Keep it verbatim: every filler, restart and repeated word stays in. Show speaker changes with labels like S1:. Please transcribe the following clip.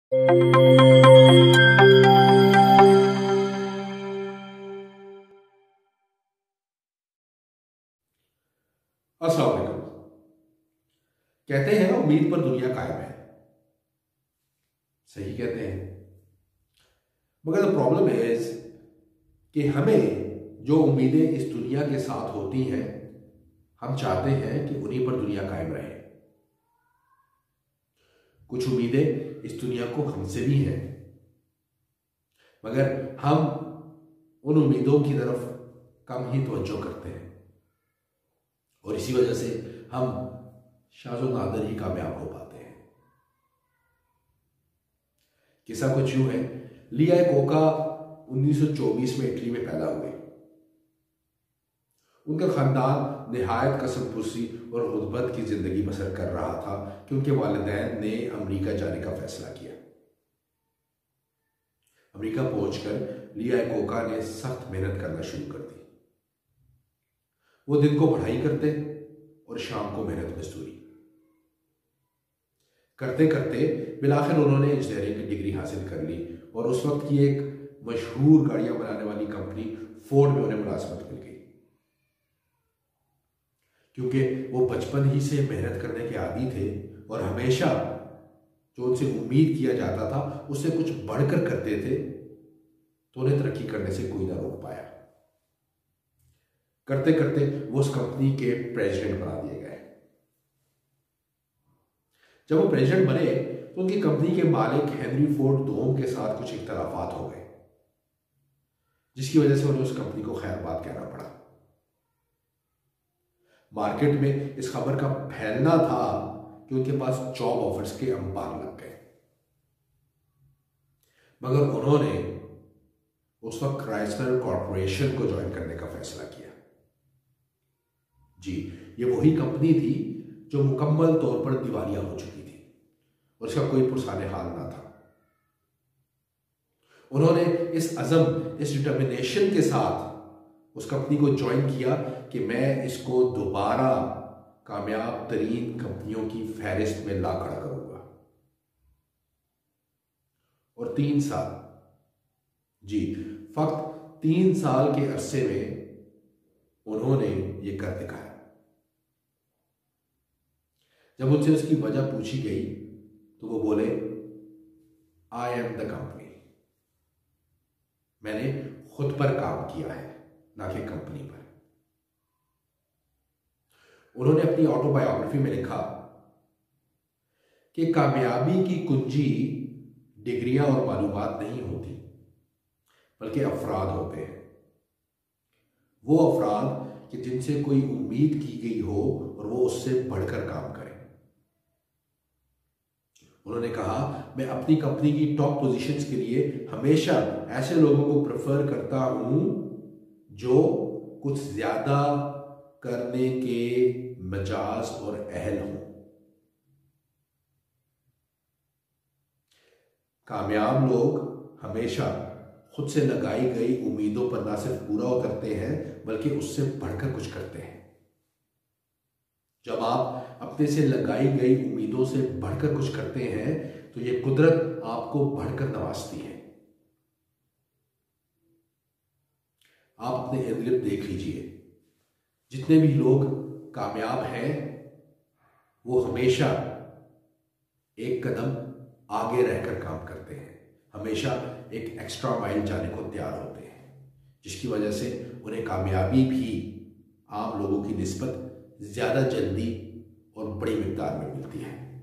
S1: अस्सलाम वालेकुम। कहते हैं ना, उम्मीद पर दुनिया कायम है। सही कहते हैं, मगर द प्रॉब्लम इज कि हमें जो उम्मीदें इस दुनिया के साथ होती हैं, हम चाहते हैं कि उन्हीं पर दुनिया कायम रहे। कुछ उम्मीदें इस दुनिया को हमसे भी हैं, मगर हम उन उम्मीदों की तरफ कम ही तवज्जो करते हैं और इसी वजह से हम शाज़ो नादिर ही कामयाब हो पाते हैं। किस्सा कुछ यूं है, लिया कोका उन्नीस सौ चौबीस में इटली में पैदा हुए। उनका खानदान निहायत कसमपुसी और गुर्बत की जिंदगी बसर कर रहा था कि उनके वालिदैन ने अमेरिका जाने का फैसला किया। अमेरिका पहुंचकर लिया कोका ने सख्त मेहनत करना शुरू कर दी। वो दिन को पढ़ाई करते और शाम को मेहनत मजदूरी करते करते बिलाखिर उन्होंने इंजीनियरिंग की डिग्री हासिल कर ली और उस वक्त की एक मशहूर गाड़ियां बनाने वाली कंपनी फोर्ड में उन्हें मुलाजमत मिल गई। क्योंकि वो बचपन ही से मेहनत करने के आदी थे और हमेशा जो उनसे उम्मीद किया जाता था उससे कुछ बढ़कर करते थे, तो उन्हें तरक्की करने से कोई ना रोक पाया। करते करते वो उस कंपनी के प्रेसिडेंट बना दिए गए। जब वो प्रेसिडेंट बने तो उनकी कंपनी के मालिक हेनरी फोर्ड दोम के साथ कुछ इख्तलाफात हो गए, जिसकी वजह से उन्हें उस कंपनी को खैरबाद कहना पड़ा। मार्केट में इस खबर का फैलना था कि उनके पास जॉब ऑफर्स के अंबार लग गए, मगर उन्होंने उस वक्त क्राइसलर कॉर्पोरेशन को ज्वाइन करने का फैसला किया। जी, ये वही कंपनी थी जो मुकम्मल तौर पर दिवालिया हो चुकी थी और इसका कोई पुरसाने हाल ना था। उन्होंने इस अज़म, इस डिटर्मिनेशन के साथ उस कंपनी को ज्वाइन किया कि मैं इसको दोबारा कामयाब तरीन कंपनियों की फहरिस्त में ला खड़ा करूंगा। और तीन साल, जी फक्त तीन साल के अरसे में उन्होंने ये कर दिखाया। जब उनसे उसकी वजह पूछी गई तो वो बोले, आई एम द कंपनी। मैंने खुद पर काम किया है, ना कि कंपनी पर। उन्होंने अपनी ऑटोबायोग्राफी में लिखा कि कामयाबी की कुंजी डिग्रियां और मालूमात नहीं होती, बल्कि अफराद होते हैं। वो अफराद कि जिनसे कोई उम्मीद की गई हो और वो उससे बढ़कर काम करें। उन्होंने कहा, मैं अपनी कंपनी की टॉप पोजीशंस के लिए हमेशा ऐसे लोगों को प्रेफर करता हूं जो कुछ ज्यादा करने के मजाज और अहल हों। कामयाब लोग हमेशा खुद से लगाई गई उम्मीदों पर ना सिर्फ पूरा उतरते हैं, बल्कि उससे बढ़कर कुछ करते हैं। जब आप अपने से लगाई गई उम्मीदों से बढ़कर कुछ करते हैं तो ये कुदरत आपको बढ़कर नवाजती है। आप अपने इर्द गिर्द देख लीजिए, जितने भी लोग कामयाब हैं वो हमेशा एक कदम आगे रहकर काम करते हैं, हमेशा एक एक्स्ट्रा माइल जाने को तैयार होते हैं, जिसकी वजह से उन्हें कामयाबी भी आम लोगों की निस्बत ज्यादा जल्दी और बड़ी मिकदार में मिलती है।